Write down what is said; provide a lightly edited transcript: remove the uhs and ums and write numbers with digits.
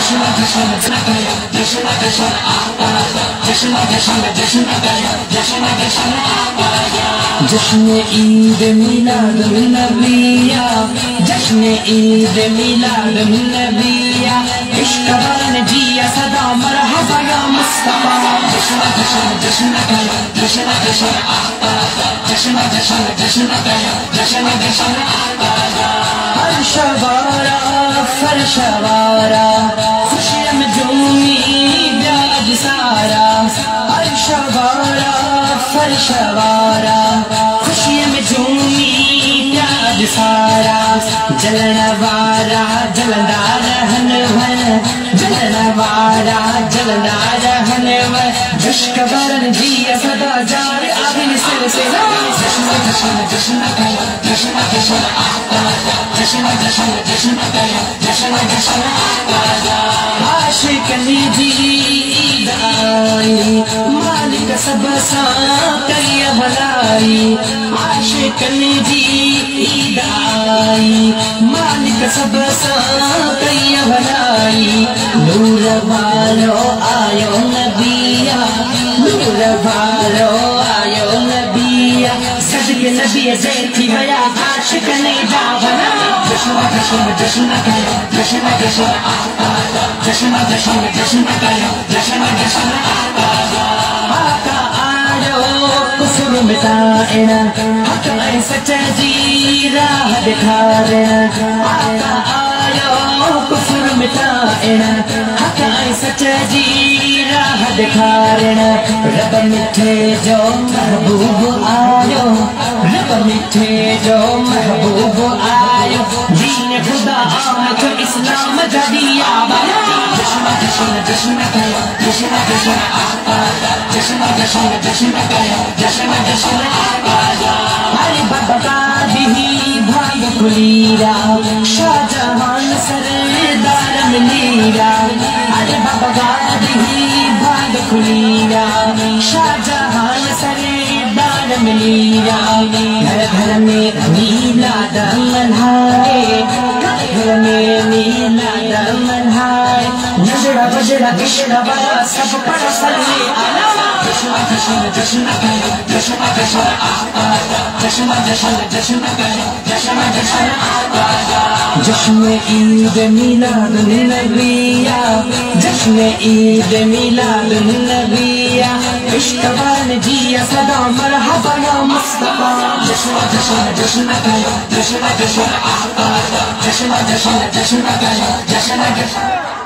जश्न ईद मिलाद नबिया, जश्न ईद मिलाद नबिया, इश्क बन जिया सदा मरहबा या मुस्तफा। जश्न जश्न जश्न करो, जश्न जश्न जश्न जश्न जश्न करो, जश्न जश्न हर्ष वारा फर्श वारा, खुशियां में झूमी ब्याज सारा। हर्ष वारा फर्श वारा, खुशियां में झूमी ब्याज सारा। जलन वारा जलदा रहन वन, जलन वारा जलदा रहन वन, इश्क बरन जिया सदा जार आबिन सिलसिला। जश्न जश्न जश्न करो, जश्न जश्न जश्न जश्न जश्न करो, जश्न जश्न आशिक निजी ईद आई, मालिक सब सा करिया भलाई। आशिक निजी ईद आई, मालिक सब सा करिया भलाई। नूर वालो आयो नबिया, नूर वालो आयो नबिया, सदके नबी जैती बया आशिक नहीं जावना। जश्न जश्न जश्न करो, जश्न जश्न जश्न जश्न जश्न करो, जश्न जश्न आका आयो कुफर मिटाएना, हक में सच्ची राह दिखाना। आका आयो कुफर मिटाएना, हक में सच्ची राह दिखाना। रब मिठे जो महबूब आयो, रब मिठे जो महबूब आयो, दीन खुदा आमद इस्लाम जदिया बना। जश्न जश्न जश्न करो, जश्न जश्न जश्न जश्न जश्न करो, जश्न जश्न हरि बाबा दी भाग खुलीरा, शाहजहान सरदार मिलीरा। हरि बाबा दी भाग खुलीरा, शाहजहान सरदार मिलीरा। घर घर में मिलाद मनाए, घर में मिलाद मनाए, नजरा बजरा इशरा बड़ा सब पर सल्ले अला। जश्न जश्न जश्न करो, जश्न जश्न जश्न जश्न जश्न करो, जश्न जश्न जश्न ईद मिलाद नबिया, जश्न ईद मिलाद नबिया, इश्क बन जिया सदा मरहबा या मुस्तफा। जश्न जश्न जश्न करो, जश्न जश्न जश्न जश्न जश्न करो, जश्न जश्न